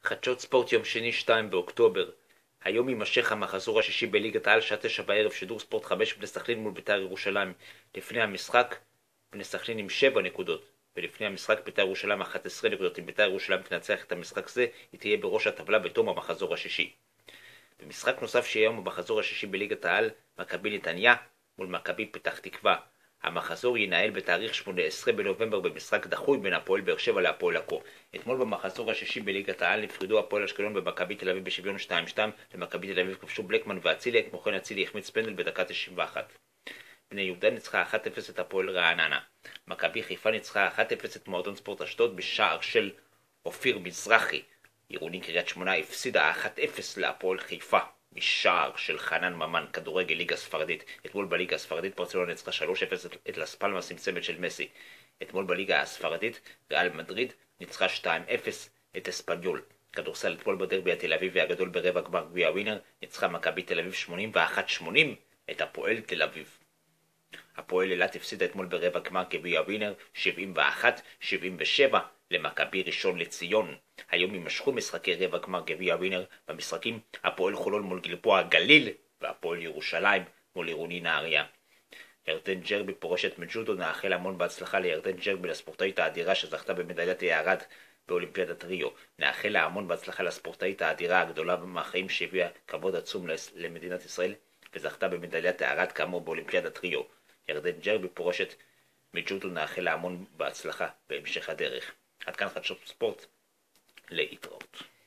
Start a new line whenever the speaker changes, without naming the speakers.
חדשות ספורט יום שני 2 באוקטובר. היום יימשך המחזור השישי בליגת העל שעה 9 בערב, שידור ספורט 5 בני סכנין מול בית"ר ירושלים. לפני המשחק בני סכנין עם 7 נקודות, ולפני המשחק בית"ר ירושלים 11 נקודות. אם בית"ר ירושלים תנצח את המשחק זה, היא תהיה בראש הטבלה בתום המחזור השישי. במשחק נוסף שיהיה היום במחזור השישי בליגת העל, מכבי נתניה מול מכבי פתח תקווה. המחזור ינהל בתאריך 18 בנובמבר במשחק דחוי בין הפועל באר שבע להפועל עכו. אתמול במחזור השישי בליגת העל נפרדו הפועל אשקלון במכבי תל אביב בשוויון 2-2. למכבי תל אביב כבשו בלקמן ואצילי, כמו כן אצילי החמיץ פנדל בדקה 91. בני יהודה ניצחה 1-0 את הפועל רעננה. מכבי חיפה ניצחה 1-0 את מועדון ספורט אשדוד בשער של אופיר מזרחי. עירוני קריית שמונה הפסידה 1-0 להפועל חיפה משער של חנן ממן. כדורגל ליגה ספרדית. אתמול בליגה הספרדית ברצלונה ניצחה 3-0 את לס פלמאס עם צמד של מסי. אתמול בליגה הספרדית ריאל מדריד ניצחה 2-0 את אספניול. כדורסל אתמול בדרבי התל אביבי הגדול ברבע גמר גביע ווינר ניצחה מכבי תל אביב 81-80 את הפועל תל אביב. הפועל אילת הפסידה אתמול ברבע גמר גביע ווינר 71-77 למכבי ראשון לציון. היום יימשכו משחקי רבע גמר גביע ווינר. במשחקים הפועל חולון מול גלבוע גליל והפועל ירושלים מול עירוני נהריה. ירדן ג'רבי פורשת מג'ודו. נאחל המון בהצלחה לירדן ג'רבי, לספורטאית האדירה שזכתה במדליית היערד באולימפיאדת ריו. נאחל לה המון בהצלחה לספורטאית האדירה הגדולה מהחיים שהביאה כבוד עצום למדינת ישראל וזכתה במדליית היערד כאמור באולימפיאדת ריו. ירדן ג'רבי פורשת מג'ודו. נאחל לה המון בהצלחה בהמשך הדרך. עד כאן חדשות ספורט, להתראות.